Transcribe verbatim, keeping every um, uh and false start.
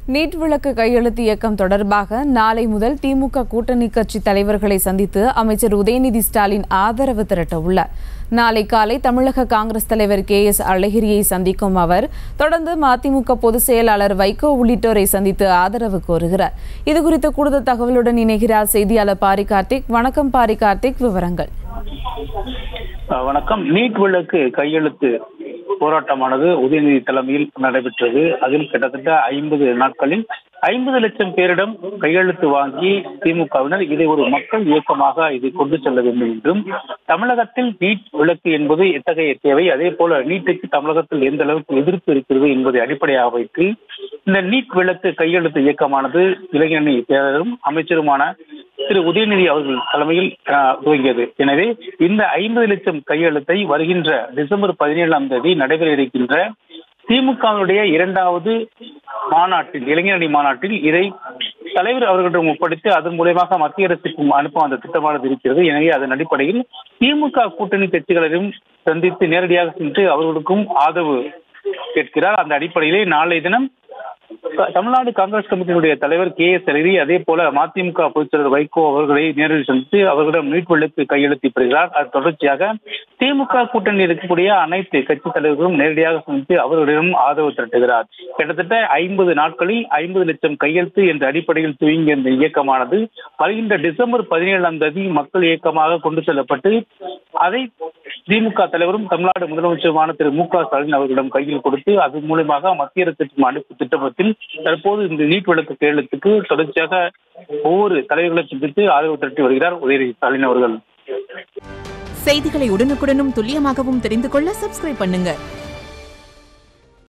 NEET விளக்கு கையெழுத்து இயக்கம் தொடர்பாக நாளை முதல் திமுக கூட்டணி கட்சி தலைவர்களை சந்தித்து அமைச்சர் உதயநிதி ஸ்டாலின் ஆதரவு திரட்ட உள்ளார். நாளை காலை தமிழக காங்கிரஸ் தலைவர் கே எஸ் அழகிரியை சந்திக்கும் அவர் தொடர்ந்து மதிமுக பொதுச் செயலாளர் வைகோ உள்ளிட்டோரை சந்தித்து ஆதரவு கோருகிறார். இதுகுறித்த கூடுதல் தகவலுடன் இணைகிறார் செய்தியாளர் பாரி கார்த்திக். வணக்கம் பாரி கார்த்திக், விவரங்கள். வணக்கம். நீட் விளக்கு கையெழுத்து போராட்டமானது உதயநிதி தலைமையில் நடைபெற்றது. அதில் கிட்டத்தட்ட ஐம்பது நாட்களில் ஐம்பது லட்சம் பேரிடம் கையெழுத்து வாங்கி திமுகவினர் இதை ஒரு மக்கள் இயக்கமாக இதை கொண்டு செல்ல வேண்டும் என்றும், தமிழகத்தில் நீட் விளக்கு என்பது எத்தகைய தேவை, அதே போல நீட்டுக்கு தமிழகத்தில் எந்த அளவுக்கு எதிர்ப்பு இருக்கிறது என்பதை அடிப்படையாக வைத்து இந்த நீட் விளக்கு கையெழுத்து இயக்கமானது இளைஞரணி செயலரும் அமைச்சருமான திரு உதயநிதி அவர்கள் தலைமையில் துவங்கியது. எனவே இந்த ஐம்பது லட்சம் கையெழுத்தை வருகின்ற டிசம்பர் பதினேழாம் தேதி நடைபெற இருக்கின்ற திமுகவுடைய இரண்டாவது மாநாட்டில், இளைஞரணி மாநாட்டில் இதை தலைவர் அவர்களிடம் ஒப்படைத்து அதன் மூலமாக மத்திய அரசுக்கு அனுப்ப அந்த திட்டமானது இருக்கிறது. எனவே அதன் அடிப்படையில் திமுக கூட்டணி கட்சிகளையும் சந்தித்து நேரடியாக சென்று அவர்களுக்கும் ஆதரவு கேட்கிறார். அந்த அடிப்படையிலே நாளை தினம் தமிழ்நாடு காங்கிரஸ் கமிட்டியினுடைய தலைவர் கே எஸ் அழகிரி, அதே போல மதிமுக பொதுச் செயலர் வைகோ அவர்களை நேரில் சந்தித்து அவர்களிடம் நீட் விளக்கு கையெழுத்து பெறுகிறார். அது தொடர்ச்சியாக திமுக கூட்டணி இருக்கக்கூடிய அனைத்து கட்சி தலைவர்களும் நேரடியாக சந்தித்து அவர்களிடம் ஆதரவு திரட்டுகிறார். கிட்டத்தட்ட ஐம்பது நாட்களில் ஐம்பது லட்சம் கையெழுத்து என்ற அடிப்படையில் துவங்கிய இந்த இயக்கமானது வருகின்ற டிசம்பர் பதினேழாம் தேதி மக்கள் இயக்கமாக கொண்டு செல்லப்பட்டு அதை திமுக தலைவரும் தமிழ்நாடு முதலமைச்சருமான திரு மு க ஸ்டாலின் அவர்களிடம் கையில் கொடுத்து அதன் மூலமாக மத்திய அரசுக்கு அனுப்பு திட்டத்தில் தற்போது இந்த நீட் விளக்கு கையெழுத்துக்கு தொடர்ச்சியாக ஒவ்வொரு தலைவர்களை சந்தித்து ஆதரவு திரட்டி வருகிறார் உதயநிதி ஸ்டாலின் அவர்கள். செய்திகளை உடனுக்குடனும் துல்லியமாகவும் தெரிந்து கொள்ள சப்ஸ்கிரைப் பண்ணுங்க.